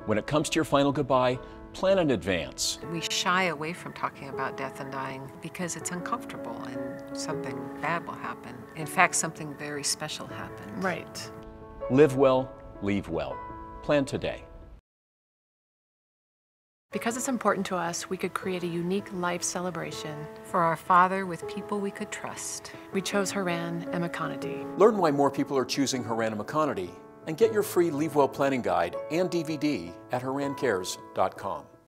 When it comes to your final goodbye, plan in advance. We shy away from talking about death and dying because it's uncomfortable and something bad will happen. In fact, something very special happened. Right. Live well, leave well. Plan today. Because it's important to us, we could create a unique life celebration. For our father with people we could trust. We chose Haran and McConaty. Learn why more people are choosing Haran and McConaty and get your free Leave Well Planning Guide and DVD at harancares.com.